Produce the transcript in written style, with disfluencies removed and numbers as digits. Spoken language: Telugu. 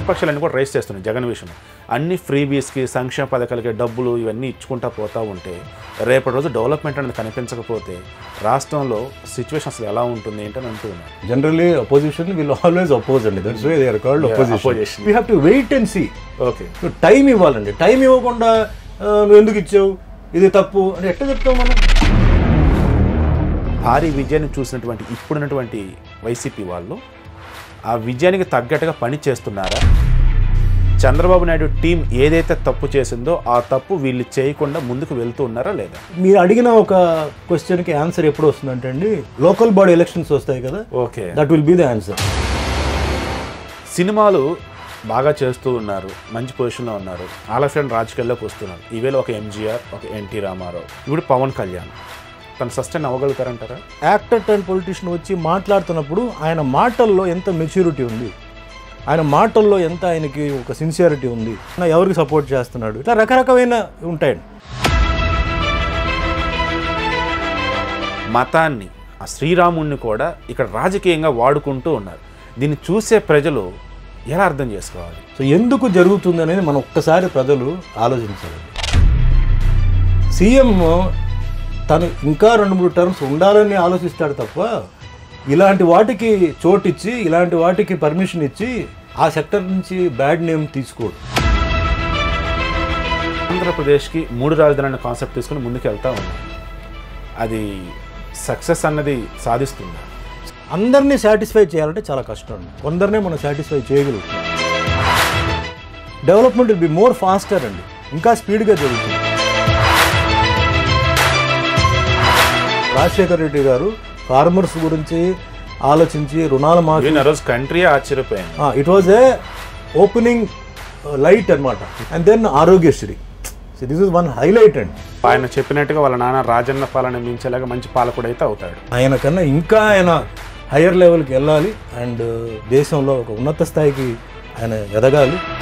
ప్రతిపక్షాలన్నీ కూడా రైస్ చేస్తున్నాయి జగన్ విషయం. అన్ని ఫ్రీబీస్కి సంక్షేమ పథకాలకి డబ్బులు ఇవన్నీ ఇచ్చుకుంటా పోతూ ఉంటే రేపటి రోజు డెవలప్మెంట్ అనేది కనిపించకపోతే రాష్ట్రంలో సిచ్యువేషన్ అసలు ఎలా ఉంటుంది ఏంటని అంటూ ఉన్నారు. Generally opposition will always oppose అండి. That's why they are called opposition. We have to wait and see. Okay, time ఇవ్వాలండి. టైం ఇవ్వకుండా నువ్వు ఎందుకు ఇచ్చావు, ఇది తప్పు అని ఎట్లా చెప్తావు మనం? భారీ విజయాన్ని చూసినటువంటి ఇప్పుడున్నటువంటి వైసీపీ వాళ్ళు ఆ విజయానికి తగ్గట్టుగా పని చేస్తున్నారా? చంద్రబాబు నాయుడు టీం ఏదైతే తప్పు చేసిందో ఆ తప్పు వీళ్ళు చేయకుండా ముందుకు వెళ్తూ ఉన్నారా లేదా? మీరు అడిగిన ఒక క్వశ్చన్కి ఆన్సర్ ఎప్పుడు వస్తుందంటే అండి, లోకల్ బాడీ ఎలక్షన్స్ వస్తాయి కదా, okay, that will be the answer. సినిమాలు బాగా చేస్తూ ఉన్నారు, మంచి పొజిషన్లో ఉన్నారు, ఆలస్యం రాజకీయాల్లోకి వస్తున్నారు. ఈవేళ ఒక ఎంజీఆర్, ఒక ఎన్టీ రామారావు, ఇప్పుడు పవన్ కళ్యాణ్ తను సస్టైన్ అవ్వగలుగుతారంటారా? యాక్టర్ అండ్ పొలిటీషియన్ వచ్చి మాట్లాడుతున్నప్పుడు ఆయన మాటల్లో ఎంత మెచ్యూరిటీ ఉంది, ఆయన మాటల్లో ఎంత ఆయనకి ఒక సిన్సియారిటీ ఉంది, ఎవరికి సపోర్ట్ చేస్తున్నాడు, ఇట్లా రకరకమైన ఉంటాయండి. మతాన్ని, ఆ శ్రీరాముణ్ణి కూడా ఇక్కడ రాజకీయంగా వాడుకుంటూ ఉన్నారు. దీన్ని చూసే ప్రజలు ఎలా అర్థం చేసుకోవాలి? సో ఎందుకు జరుగుతుంది అనేది మనం ఒక్కసారి ప్రజలు ఆలోచించాలి. సీఎం తను ఇంకా 2-3 టర్మ్స్ ఉండాలని ఆలోచిస్తాడు తప్ప ఇలాంటి వాటికి చోటిచ్చి ఇలాంటి వాటికి పర్మిషన్ ఇచ్చి ఆ సెక్టర్ నుంచి బ్యాడ్ నేమ్ తీసుకోడు. ఆంధ్రప్రదేశ్కి 3 రాజధానుల కాన్సెప్ట్ తీసుకుని ముందుకు వెళ్తా ఉన్నాం. అది సక్సెస్ అన్నది సాధిస్తుందా? అందరినీ సాటిస్ఫై చేయాలంటే చాలా కష్టం. కొందరినే మనం సాటిస్ఫై చేయగలుగుతాం. Development will be more faster అండి, ఇంకా స్పీడ్గా జరుగుతుంది. రాజశేఖర్ రెడ్డి గారు ఫార్మర్స్ గురించి ఆలోచించి రుణాల మాఫీ, కంట్రీ ఆశ్చర్యపోయింది. It was a opening light అనమాట. And then Aarogyasri, this is one highlight అండి. ఆయన చెప్పినట్టుగా వాళ్ళ నాన్న రాజన్న పాలన మించేలాగా మంచి పాలకుడు అయితే అవుతాడు. ఆయన కన్నా ఇంకా ఆయన హయ్యర్ లెవెల్కి వెళ్ళాలి అండ్ దేశంలో ఒక ఉన్నత స్థాయికి ఆయన ఎదగాలి.